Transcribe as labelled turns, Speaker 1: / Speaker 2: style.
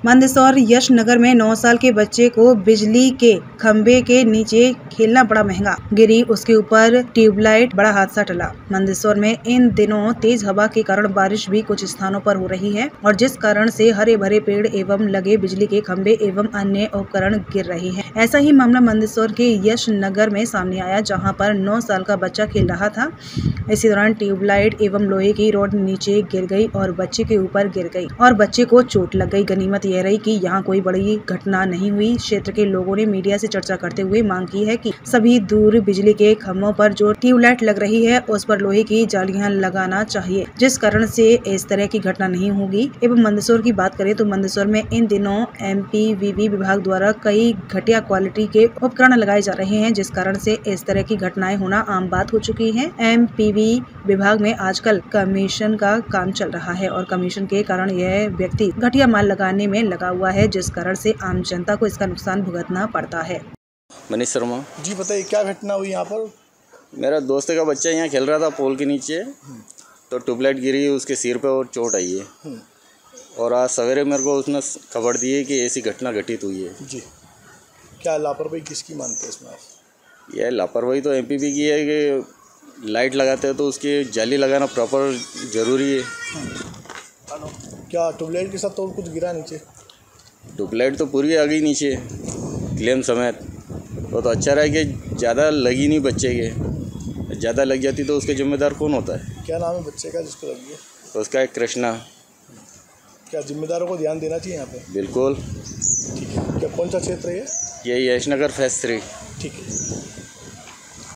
Speaker 1: मंदसौर यशनगर में 9 साल के बच्चे को बिजली के खंभे के नीचे खेलना पड़ा महंगा, गिरी उसके ऊपर ट्यूबलाइट, बड़ा हादसा टला। मंदसौर में इन दिनों तेज हवा के कारण बारिश भी कुछ स्थानों पर हो रही है और जिस कारण से हरे भरे पेड़ एवं लगे बिजली के खंभे एवं अन्य उपकरण गिर रहे हैं। ऐसा ही मामला मंदसौर के यशनगर में सामने आया, जहां पर 9 साल का बच्चा खेल रहा था। इसी दौरान ट्यूबलाइट एवं लोहे की रॉड नीचे गिर गई और बच्चे के ऊपर गिर गई और बच्चे को चोट लग गई। गनीमत यह रही कि यहाँ कोई बड़ी घटना नहीं हुई। क्षेत्र के लोगों ने मीडिया से चर्चा करते हुए मांग की है कि सभी दूर बिजली के खंभों पर जो ट्यूबलाइट लग रही है उस पर लोहे की जालियां लगाना चाहिए, जिस कारण से इस तरह की घटना नहीं होगी। एवं मंदसौर की बात करें तो मंदसौर में इन दिनों MPVB विभाग द्वारा कई घटिया क्वालिटी के उपकरण लगाए जा रहे हैं, जिस कारण से इस तरह की घटनाएं होना आम बात हो चुकी है। MPV विभाग में आजकल कमीशन का काम चल रहा है और कमीशन के कारण यह व्यक्ति घटिया माल लगाने में लगा हुआ है, जिस कारण से आम जनता को इसका नुकसान भुगतना पड़ता है।
Speaker 2: मनीष शर्मा
Speaker 3: जी, बताइए क्या घटना हुई यहाँ पर?
Speaker 2: मेरा दोस्त का बच्चा यहाँ खेल रहा था पोल के नीचे, तो ट्यूबलाइट गिरी उसके सिर पे और चोट आई है। और आज सवेरे मेरे को उसने खबर दी है कि ऐसी घटना घटित हुई है।
Speaker 3: जी, क्या लापरवाही किसकी मानते हैं इसमें आप?
Speaker 2: यह लापरवाही तो MPV की है कि लाइट लगाते हैं तो उसकी जाली लगाना प्रॉपर ज़रूरी है।
Speaker 3: क्या ट्यूबलाइट के साथ तो कुछ गिरा नीचे?
Speaker 2: ट्यूबलाइट तो पूरी आ गई नीचे क्लेम समेत। वो तो अच्छा रहा कि ज़्यादा लगी नहीं बच्चे के, ज़्यादा लग जाती तो उसके जिम्मेदार कौन होता है?
Speaker 3: क्या नाम है बच्चे का जिसको लगी है?
Speaker 2: तो उसका एक कृष्णा।
Speaker 3: क्या जिम्मेदारों को ध्यान देना चाहिए यहाँ पे?
Speaker 2: बिल्कुल।
Speaker 3: ठीक है, क्या कौन सा क्षेत्र है ये?
Speaker 2: यही यशनगर फेज 3।
Speaker 3: ठीक है।